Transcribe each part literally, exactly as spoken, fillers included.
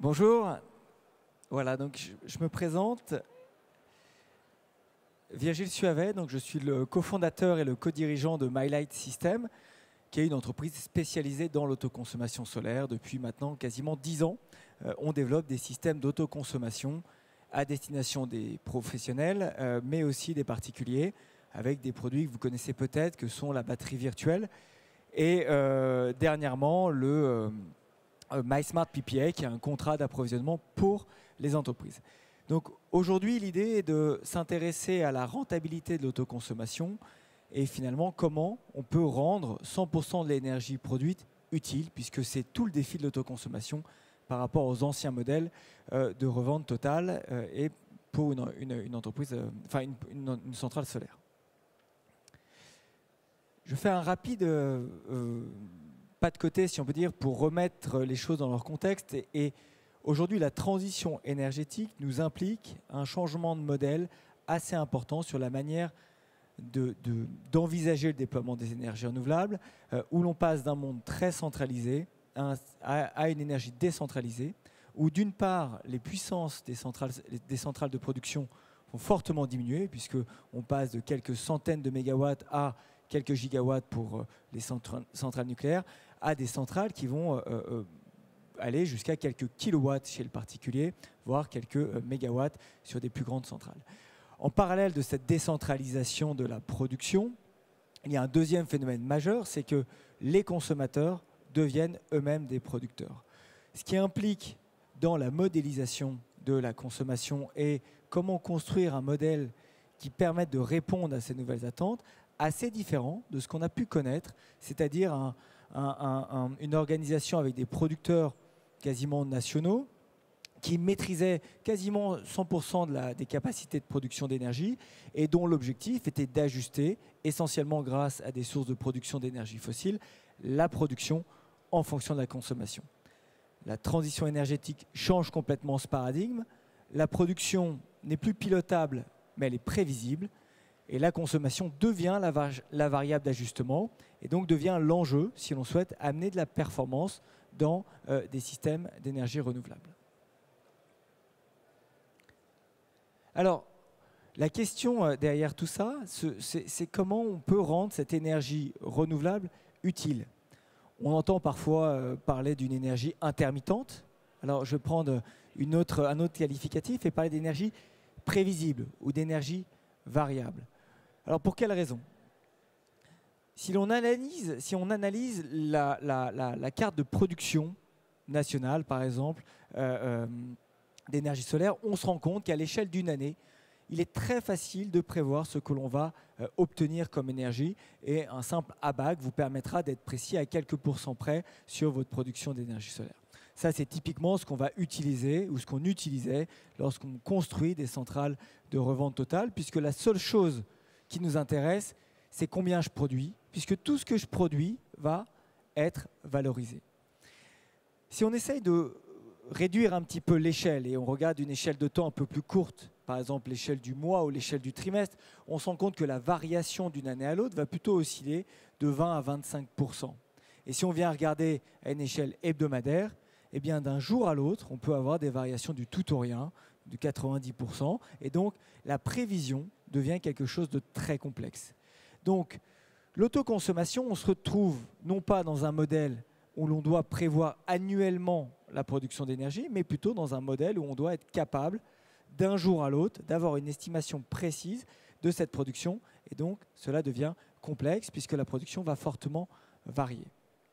Bonjour, voilà, donc je, je me présente, Virgile Suavet, donc je suis le cofondateur et le co-dirigeant de MyLight System, qui est une entreprise spécialisée dans l'autoconsommation solaire. Depuis maintenant quasiment dix ans, euh, on développe des systèmes d'autoconsommation à destination des professionnels, euh, mais aussi des particuliers, avec des produits que vous connaissez peut-être, que sont la batterie virtuelle et euh, dernièrement le euh, MySmart P P A, qui est un contrat d'approvisionnement pour les entreprises. Donc aujourd'hui, l'idée est de s'intéresser à la rentabilité de l'autoconsommation et finalement comment on peut rendre cent pour cent de l'énergie produite utile, puisque c'est tout le défi de l'autoconsommation par rapport aux anciens modèles euh, de revente totale euh, et pour une, une, une entreprise, euh, enfin une, une, une centrale solaire. Je fais un rapide euh, euh, pas de côté, si on peut dire, pour remettre les choses dans leur contexte. Et, et aujourd'hui, la transition énergétique nous implique un changement de modèle assez important sur la manière de, de, d'envisager le déploiement des énergies renouvelables, euh, où l'on passe d'un monde très centralisé à, à, à une énergie décentralisée, où d'une part, les puissances des centrales, des centrales de production vont fortement diminuer, puisqu'on passe de quelques centaines de mégawatts à quelques gigawatts pour euh, les centrales nucléaires, à des centrales qui vont euh, euh, aller jusqu'à quelques kilowatts chez le particulier, voire quelques euh, mégawatts sur des plus grandes centrales. En parallèle de cette décentralisation de la production, il y a un deuxième phénomène majeur, c'est que les consommateurs deviennent eux-mêmes des producteurs. Ce qui implique dans la modélisation de la consommation et comment construire un modèle qui permette de répondre à ces nouvelles attentes, assez différent de ce qu'on a pu connaître, c'est-à-dire un, un, un, une organisation avec des producteurs quasiment nationaux qui maîtrisaient quasiment cent pour cent de la, des capacités de production d'énergie et dont l'objectif était d'ajuster, essentiellement grâce à des sources de production d'énergie fossile, la production en fonction de la consommation. La transition énergétique change complètement ce paradigme. La production n'est plus pilotable, mais elle est prévisible. Et la consommation devient la, va la variable d'ajustement et donc devient l'enjeu si l'on souhaite amener de la performance dans euh, des systèmes d'énergie renouvelable. Alors, la question euh, derrière tout ça, c'est comment on peut rendre cette énergie renouvelable utile. On entend parfois euh, parler d'une énergie intermittente. Alors, je vais prendre une autre, un autre qualificatif et parler d'énergie prévisible ou d'énergie variable. Alors, pour quelle raison? Si l'on analyse, si on analyse la, la, la, la carte de production nationale, par exemple, euh, euh, d'énergie solaire, on se rend compte qu'à l'échelle d'une année, il est très facile de prévoir ce que l'on va euh, obtenir comme énergie et un simple A B A C vous permettra d'être précis à quelques pourcents près sur votre production d'énergie solaire. Ça, c'est typiquement ce qu'on va utiliser ou ce qu'on utilisait lorsqu'on construit des centrales de revente totale, puisque la seule chose qui nous intéresse, c'est combien je produis, puisque tout ce que je produis va être valorisé. Si on essaye de réduire un petit peu l'échelle et on regarde une échelle de temps un peu plus courte, par exemple l'échelle du mois ou l'échelle du trimestre, on se rend compte que la variation d'une année à l'autre va plutôt osciller de vingt à vingt-cinq pour cent. Et si on vient regarder à une échelle hebdomadaire, eh bien d'un jour à l'autre, on peut avoir des variations du tout au rien, de quatre-vingt-dix pour cent, et donc la prévision devient quelque chose de très complexe. Donc, l'autoconsommation, on se retrouve non pas dans un modèle où l'on doit prévoir annuellement la production d'énergie, mais plutôt dans un modèle où on doit être capable, d'un jour à l'autre, d'avoir une estimation précise de cette production. Et donc, cela devient complexe puisque la production va fortement varier.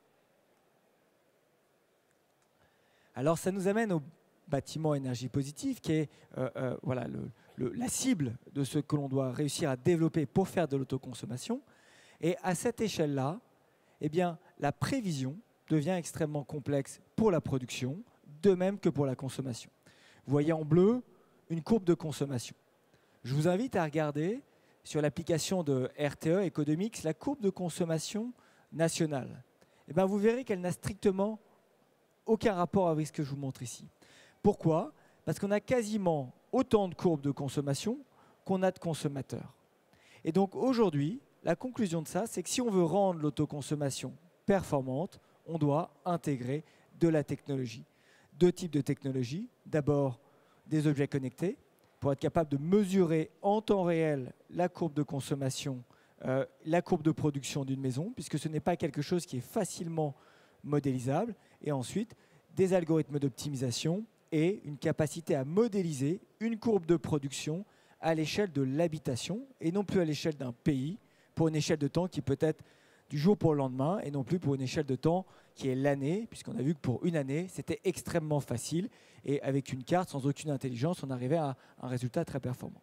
Alors, ça nous amène au bâtiment énergie positive, qui est euh, euh, voilà, le, le, la cible de ce que l'on doit réussir à développer pour faire de l'autoconsommation. Et à cette échelle-là, eh bien, la prévision devient extrêmement complexe pour la production, de même que pour la consommation. Vous voyez en bleu une courbe de consommation. Je vous invite à regarder sur l'application de R T E Economics la courbe de consommation nationale. Eh bien, vous verrez qu'elle n'a strictement aucun rapport avec ce que je vous montre ici. Pourquoi? Parce qu'on a quasiment autant de courbes de consommation qu'on a de consommateurs. Et donc aujourd'hui, la conclusion de ça, c'est que si on veut rendre l'autoconsommation performante, on doit intégrer de la technologie. deux types de technologies. D'abord, des objets connectés, pour être capable de mesurer en temps réel la courbe de consommation, euh, la courbe de production d'une maison, puisque ce n'est pas quelque chose qui est facilement modélisable. Et ensuite, des algorithmes d'optimisation et une capacité à modéliser une courbe de production à l'échelle de l'habitation et non plus à l'échelle d'un pays, pour une échelle de temps qui peut être du jour pour le lendemain et non plus pour une échelle de temps qui est l'année, puisqu'on a vu que pour une année, c'était extrêmement facile et avec une carte sans aucune intelligence, on arrivait à un résultat très performant.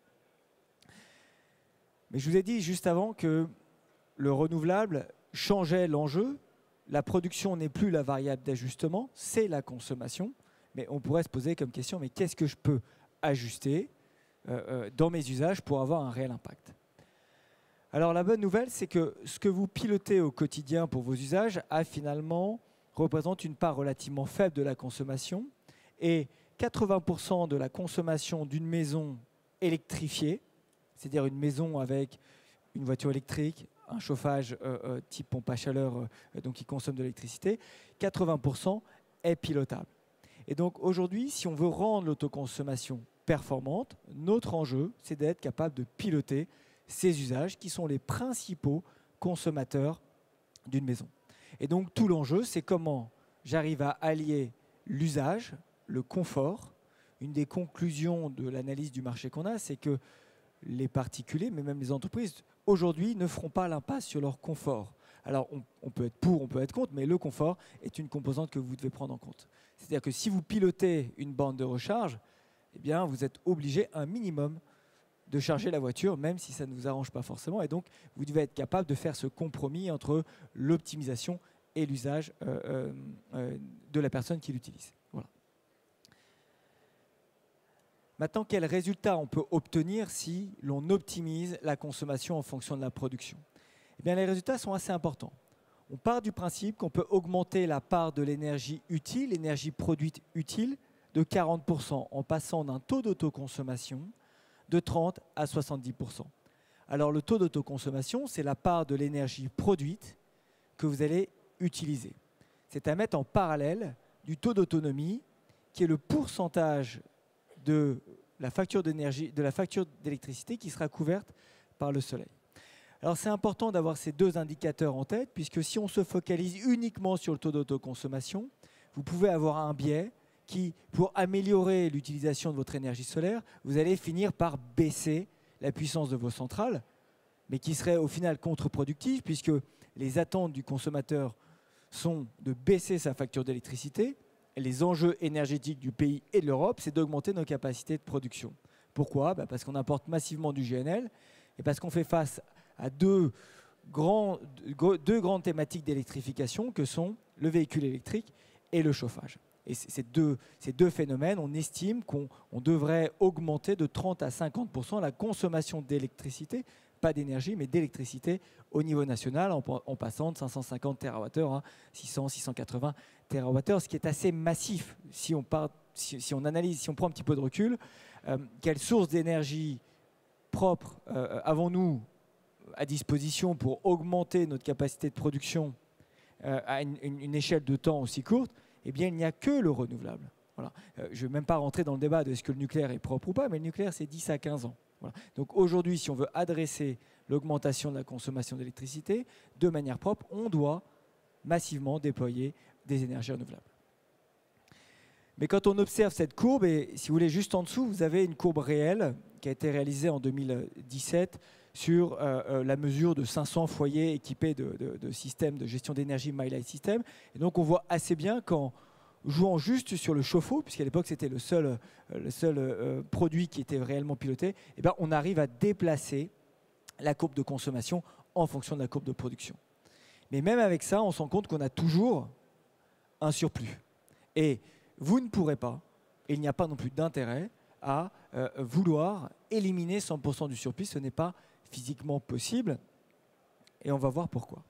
Mais je vous ai dit juste avant que le renouvelable changeait l'enjeu. La production n'est plus la variable d'ajustement, c'est la consommation. Mais on pourrait se poser comme question, mais qu'est-ce que je peux ajuster euh, euh, dans mes usages pour avoir un réel impact? Alors la bonne nouvelle, c'est que ce que vous pilotez au quotidien pour vos usages a finalement représente une part relativement faible de la consommation et quatre-vingts pour cent de la consommation d'une maison électrifiée, c'est-à-dire une maison avec une voiture électrique, un chauffage euh, euh, type pompe à chaleur euh, donc qui consomme de l'électricité, quatre-vingts pour cent est pilotable. Et donc aujourd'hui, si on veut rendre l'autoconsommation performante, notre enjeu, c'est d'être capable de piloter ces usages qui sont les principaux consommateurs d'une maison. Et donc tout l'enjeu, c'est comment j'arrive à allier l'usage, le confort. Une des conclusions de l'analyse du marché qu'on a, c'est que les particuliers, mais même les entreprises, aujourd'hui ne feront pas l'impasse sur leur confort. Alors on, on peut être pour, on peut être contre, mais le confort est une composante que vous devez prendre en compte. C'est-à-dire que si vous pilotez une borne de recharge, eh bien vous êtes obligé un minimum de charger la voiture, même si ça ne vous arrange pas forcément. Et donc, vous devez être capable de faire ce compromis entre l'optimisation et l'usage euh, euh, de la personne qui l'utilise. Voilà. Maintenant, quels résultats on peut obtenir si l'on optimise la consommation en fonction de la production? Eh bien, les résultats sont assez importants. On part du principe qu'on peut augmenter la part de l'énergie utile, l'énergie produite utile, de quarante pour cent en passant d'un taux d'autoconsommation de trente à soixante-dix pour cent. Alors le taux d'autoconsommation, c'est la part de l'énergie produite que vous allez utiliser. C'est à mettre en parallèle du taux d'autonomie, qui est le pourcentage de la facture d'énergie, de la facture d'électricité qui sera couverte par le soleil. Alors c'est important d'avoir ces deux indicateurs en tête, puisque si on se focalise uniquement sur le taux d'autoconsommation, vous pouvez avoir un biais qui, pour améliorer l'utilisation de votre énergie solaire, vous allez finir par baisser la puissance de vos centrales, mais qui serait au final contre-productif, puisque les attentes du consommateur sont de baisser sa facture d'électricité, et les enjeux énergétiques du pays et de l'Europe, c'est d'augmenter nos capacités de production. Pourquoi? Bah parce qu'on importe massivement du G N L, et parce qu'on fait face à deux, grands, deux grandes thématiques d'électrification, que sont le véhicule électrique et le chauffage. Et ces deux, ces deux phénomènes, on estime qu'on on devrait augmenter de trente à cinquante pour cent la consommation d'électricité, pas d'énergie, mais d'électricité au niveau national, en, en passant de cinq cent cinquante térawattheures à six cents, six cent quatre-vingts térawattheures, ce qui est assez massif. Si on, part, si, si on analyse, si on prend un petit peu de recul, euh, quelles sources d'énergie propres euh, avons-nous à disposition pour augmenter notre capacité de production euh, à une, une, une échelle de temps aussi courte? Eh bien, il n'y a que le renouvelable. Voilà. Euh, je ne vais même pas rentrer dans le débat de est-ce que le nucléaire est propre ou pas, mais le nucléaire, c'est dix à quinze ans. Voilà. Donc aujourd'hui, si on veut adresser l'augmentation de la consommation d'électricité de manière propre, on doit massivement déployer des énergies renouvelables. Mais quand on observe cette courbe, et si vous voulez, juste en dessous, vous avez une courbe réelle qui a été réalisée en deux mille dix-sept sur euh, euh, la mesure de cinq cents foyers équipés de, de, de systèmes de gestion d'énergie My Light System. Et donc on voit assez bien qu'en jouant juste sur le chauffe-eau, puisqu'à l'époque c'était le seul, euh, le seul euh, produit qui était réellement piloté, eh ben, on arrive à déplacer la courbe de consommation en fonction de la courbe de production. Mais même avec ça, on se rend compte qu'on a toujours un surplus. Et vous ne pourrez pas, et il n'y a pas non plus d'intérêt à euh, vouloir éliminer cent pour cent du surplus. Ce n'est pas physiquement possible, et on va voir pourquoi.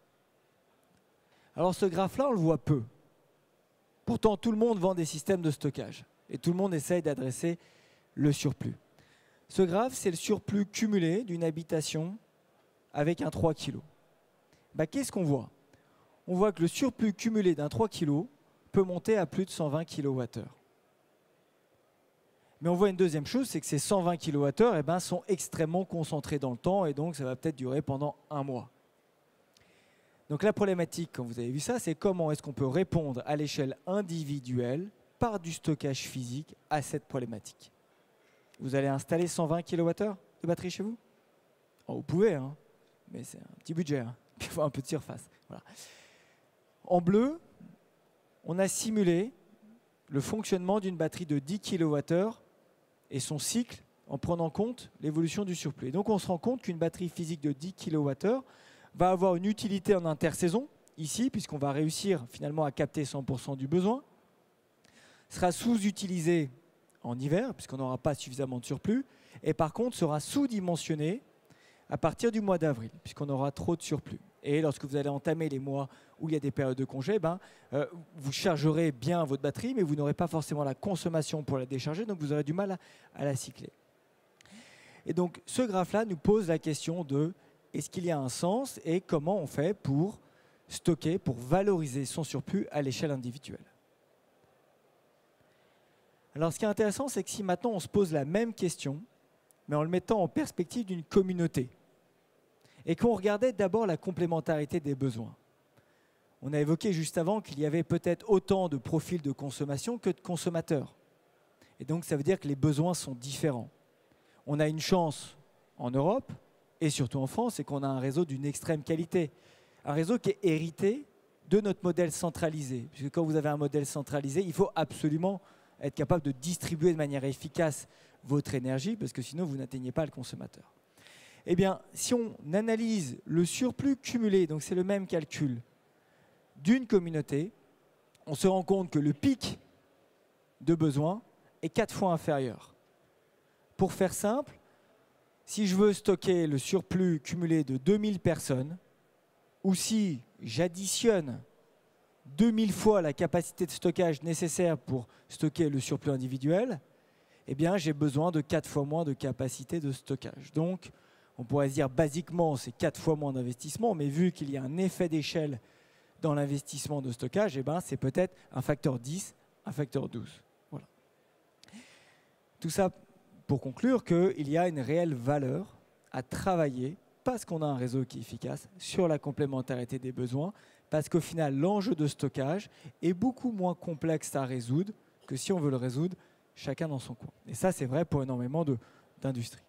Alors ce graphe-là, on le voit peu. Pourtant, tout le monde vend des systèmes de stockage, et tout le monde essaye d'adresser le surplus. Ce graphe, c'est le surplus cumulé d'une habitation avec un trois kilos. Bah, qu'est-ce qu'on voit? On voit que le surplus cumulé d'un trois kilos peut monter à plus de cent vingt kilowattheures. Mais on voit une deuxième chose, c'est que ces cent vingt kilowattheures eh ben, sont extrêmement concentrés dans le temps et donc ça va peut-être durer pendant un mois. Donc la problématique, quand vous avez vu ça, c'est comment est-ce qu'on peut répondre à l'échelle individuelle par du stockage physique à cette problématique. Vous allez installer cent vingt kilowattheures de batterie chez vous? Oh, vous pouvez, hein, mais c'est un petit budget. Hein. Il faut un peu de surface. Voilà. En bleu, on a simulé le fonctionnement d'une batterie de dix kilowattheures et son cycle en prenant en compte l'évolution du surplus. Et donc on se rend compte qu'une batterie physique de dix kilowattheures va avoir une utilité en intersaison, ici, puisqu'on va réussir finalement à capter cent pour cent du besoin, sera sous-utilisée en hiver, puisqu'on n'aura pas suffisamment de surplus, et par contre sera sous-dimensionnée à partir du mois d'avril, puisqu'on aura trop de surplus. Et lorsque vous allez entamer les mois où il y a des périodes de congé, ben, euh, vous chargerez bien votre batterie, mais vous n'aurez pas forcément la consommation pour la décharger, donc vous aurez du mal à, à la cycler. Et donc ce graphe-là nous pose la question de est-ce qu'il y a un sens et comment on fait pour stocker, pour valoriser son surplus à l'échelle individuelle. Alors ce qui est intéressant, c'est que si maintenant on se pose la même question, mais en le mettant en perspective d'une communauté, et qu'on regardait d'abord la complémentarité des besoins. On a évoqué juste avant qu'il y avait peut-être autant de profils de consommation que de consommateurs. Et donc ça veut dire que les besoins sont différents. On a une chance en Europe, et surtout en France, c'est qu'on a un réseau d'une extrême qualité. Un réseau qui est hérité de notre modèle centralisé. Puisque quand vous avez un modèle centralisé, il faut absolument être capable de distribuer de manière efficace votre énergie, parce que sinon vous n'atteignez pas le consommateur. Eh bien, si on analyse le surplus cumulé, donc c'est le même calcul, d'une communauté, on se rend compte que le pic de besoin est quatre fois inférieur. Pour faire simple, si je veux stocker le surplus cumulé de deux mille personnes, ou si j'additionne deux mille fois la capacité de stockage nécessaire pour stocker le surplus individuel, eh bien, j'ai besoin de quatre fois moins de capacité de stockage. Donc, on pourrait se dire basiquement, c'est quatre fois moins d'investissement, mais vu qu'il y a un effet d'échelle dans l'investissement de stockage, eh ben, c'est peut-être un facteur dix, un facteur douze. Voilà. Tout ça pour conclure qu'il y a une réelle valeur à travailler, parce qu'on a un réseau qui est efficace, sur la complémentarité des besoins, parce qu'au final, l'enjeu de stockage est beaucoup moins complexe à résoudre que si on veut le résoudre chacun dans son coin. Et ça, c'est vrai pour énormément d'industries.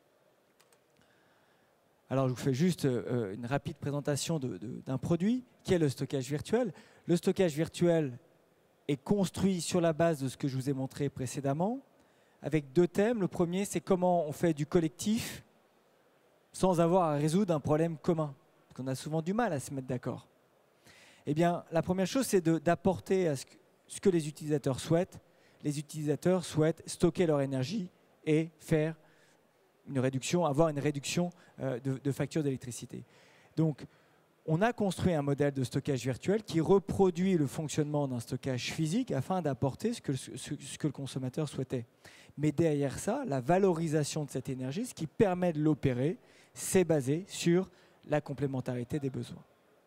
Alors, je vous fais juste euh, une rapide présentation d'un produit qui est le stockage virtuel. Le stockage virtuel est construit sur la base de ce que je vous ai montré précédemment, avec deux thèmes. Le premier, c'est comment on fait du collectif sans avoir à résoudre un problème commun, parce qu'on a souvent du mal à se mettre d'accord. Eh bien, la première chose, c'est d'apporter à ce que, ce que les utilisateurs souhaitent. Les utilisateurs souhaitent stocker leur énergie et faire une réduction, avoir une réduction euh, de, de facture d'électricité. Donc, on a construit un modèle de stockage virtuel qui reproduit le fonctionnement d'un stockage physique afin d'apporter ce que, ce, ce que le consommateur souhaitait. Mais derrière ça, la valorisation de cette énergie, ce qui permet de l'opérer, c'est basé sur la complémentarité des besoins.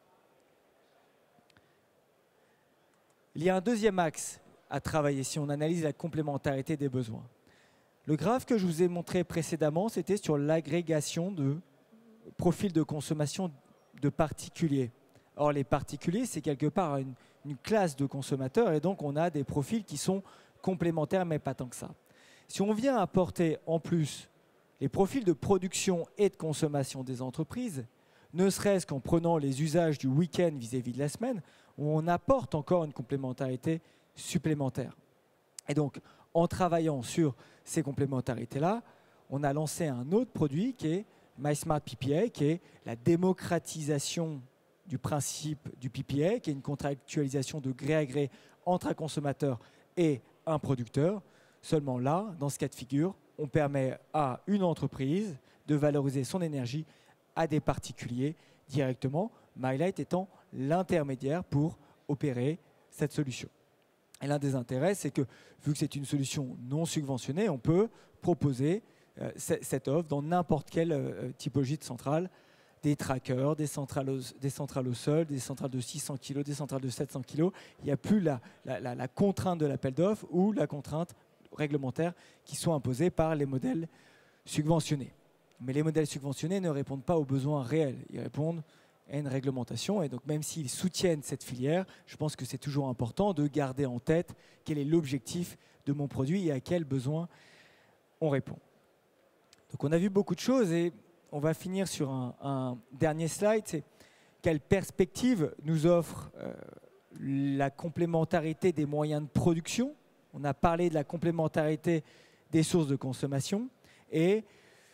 Il y a un deuxième axe à travailler si on analyse la complémentarité des besoins. Le graphe que je vous ai montré précédemment, c'était sur l'agrégation de profils de consommation de particuliers. Or, les particuliers, c'est quelque part une, une classe de consommateurs et donc on a des profils qui sont complémentaires, mais pas tant que ça. Si on vient apporter en plus les profils de production et de consommation des entreprises, ne serait-ce qu'en prenant les usages du week-end vis-à-vis de la semaine, on apporte encore une complémentarité supplémentaire. Et donc, en travaillant sur ces complémentarités-là, on a lancé un autre produit qui est MySmart P P A, qui est la démocratisation du principe du P P A, qui est une contractualisation de gré à gré entre un consommateur et un producteur. Seulement là, dans ce cas de figure, on permet à une entreprise de valoriser son énergie à des particuliers directement, MyLight étant l'intermédiaire pour opérer cette solution. Et l'un des intérêts, c'est que, vu que c'est une solution non subventionnée, on peut proposer euh, cette offre dans n'importe quelle euh, typologie de centrale, des trackers, des centrales, au, des centrales au sol, des centrales de six cents kilos, des centrales de sept cents kilos. Il n'y a plus la, la, la, la contrainte de l'appel d'offres ou la contrainte réglementaires qui sont imposés par les modèles subventionnés. Mais les modèles subventionnés ne répondent pas aux besoins réels, ils répondent à une réglementation. Et donc même s'ils soutiennent cette filière, je pense que c'est toujours important de garder en tête quel est l'objectif de mon produit et à quels besoins on répond. Donc on a vu beaucoup de choses et on va finir sur un, un dernier slide. C'est quelle perspective nous offre euh, la complémentarité des moyens de production. On a parlé de la complémentarité des sources de consommation et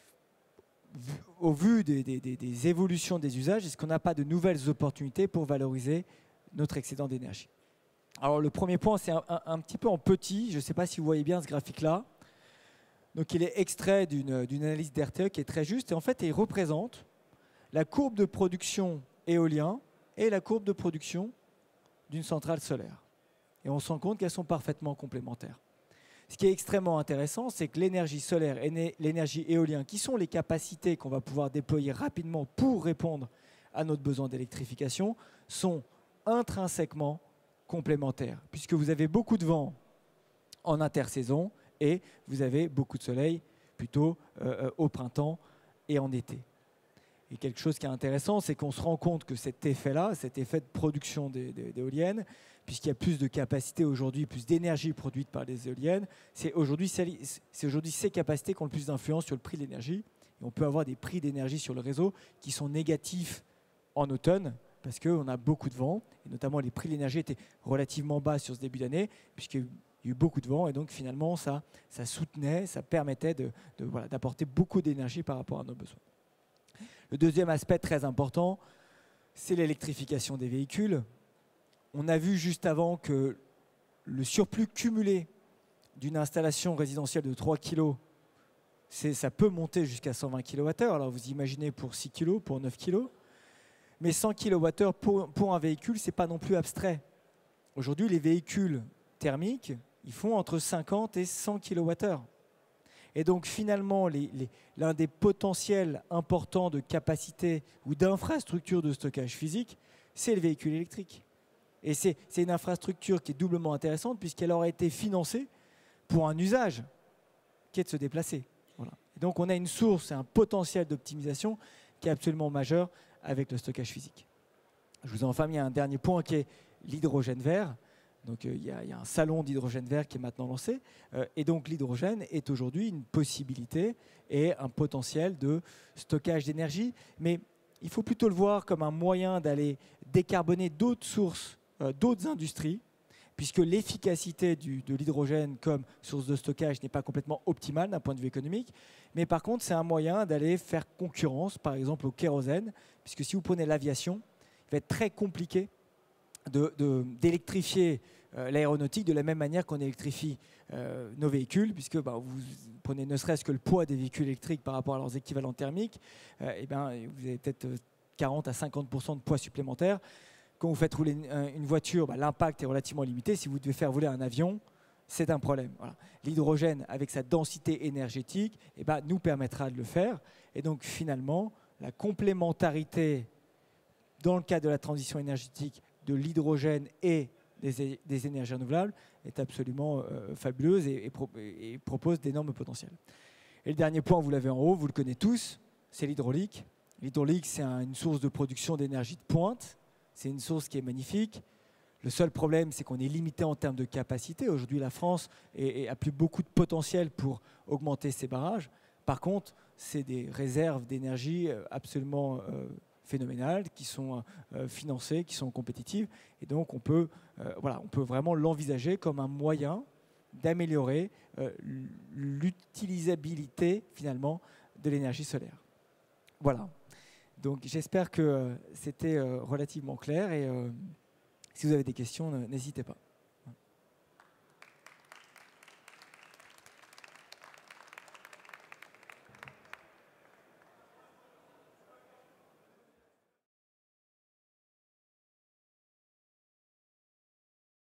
au vu des, des, des évolutions des usages, est-ce qu'on n'a pas de nouvelles opportunités pour valoriser notre excédent d'énergie? Alors le premier point, c'est un, un, un petit peu en petit, je ne sais pas si vous voyez bien ce graphique-là. Donc il est extrait d'une d'une analyse d'R T E qui est très juste et en fait il représente la courbe de production éolien et la courbe de production d'une centrale solaire. Et on se rend compte qu'elles sont parfaitement complémentaires. Ce qui est extrêmement intéressant, c'est que l'énergie solaire et l'énergie éolienne, qui sont les capacités qu'on va pouvoir déployer rapidement pour répondre à notre besoin d'électrification, sont intrinsèquement complémentaires, puisque vous avez beaucoup de vent en intersaison et vous avez beaucoup de soleil plutôt euh, au printemps et en été. Et quelque chose qui est intéressant, c'est qu'on se rend compte que cet effet-là, cet effet de production d'éoliennes, puisqu'il y a plus de capacité aujourd'hui, plus d'énergie produite par les éoliennes, c'est aujourd'hui aujourd'hui ces capacités qui ont le plus d'influence sur le prix de l'énergie. Et on peut avoir des prix d'énergie sur le réseau qui sont négatifs en automne, parce qu'on a beaucoup de vent, et notamment les prix de l'énergie étaient relativement bas sur ce début d'année, puisqu'il y a eu Il y a eu beaucoup de vent et donc finalement ça, ça soutenait, ça permettait de, de, voilà, d'apporter beaucoup d'énergie par rapport à nos besoins. Le deuxième aspect très important, c'est l'électrification des véhicules. On a vu juste avant que le surplus cumulé d'une installation résidentielle de trois kilos, ça peut monter jusqu'à cent vingt kilowattheures. Alors vous imaginez pour six kilos, pour neuf kilos, mais cent kilowattheures pour, pour un véhicule, ce n'est pas non plus abstrait. Aujourd'hui, les véhicules thermiques, ils font entre cinquante et cent kilowattheures. Et donc finalement, l'un des potentiels importants de capacité ou d'infrastructure de stockage physique, c'est le véhicule électrique. Et c'est une infrastructure qui est doublement intéressante puisqu'elle aura été financée pour un usage qui est de se déplacer. Voilà. Et donc on a une source et un potentiel d'optimisation qui est absolument majeur avec le stockage physique. Je vous ai enfin mis un dernier point qui est l'hydrogène vert. Donc il euh, y, y a un salon d'hydrogène vert qui est maintenant lancé. Euh, et donc l'hydrogène est aujourd'hui une possibilité et un potentiel de stockage d'énergie. Mais il faut plutôt le voir comme un moyen d'aller décarboner d'autres sources, euh, d'autres industries, puisque l'efficacité de l'hydrogène comme source de stockage n'est pas complètement optimale d'un point de vue économique. Mais par contre, c'est un moyen d'aller faire concurrence, par exemple, au kérosène, puisque si vous prenez l'aviation, il va être très compliqué d'électrifier euh, l'aéronautique de la même manière qu'on électrifie euh, nos véhicules, puisque bah, vous prenez ne serait-ce que le poids des véhicules électriques par rapport à leurs équivalents thermiques, euh, et ben, vous avez peut-être quarante à cinquante pour cent de poids supplémentaire. Quand vous faites rouler une, une voiture, bah, l'impact est relativement limité. Si vous devez faire voler un avion, c'est un problème. Voilà. L'hydrogène, avec sa densité énergétique, eh ben, nous permettra de le faire. Et donc finalement, la complémentarité dans le cadre de la transition énergétique de l'hydrogène et des, des énergies renouvelables est absolument euh, fabuleuse et, et, pro, et propose d'énormes potentiels. Et le dernier point, vous l'avez en haut, vous le connaissez tous, c'est l'hydraulique. L'hydraulique, c'est un, une source de production d'énergie de pointe. C'est une source qui est magnifique. Le seul problème, c'est qu'on est limité en termes de capacité. Aujourd'hui, la France n'a plus beaucoup de potentiel pour augmenter ses barrages. Par contre, c'est des réserves d'énergie absolument euh, phénoménales qui sont euh, financées, qui sont compétitives. Et donc, on peut, euh, voilà, on peut vraiment l'envisager comme un moyen d'améliorer euh, l'utilisabilité, finalement, de l'énergie solaire. Voilà. Donc, j'espère que euh, c'était euh, relativement clair. Et euh, si vous avez des questions, n'hésitez pas.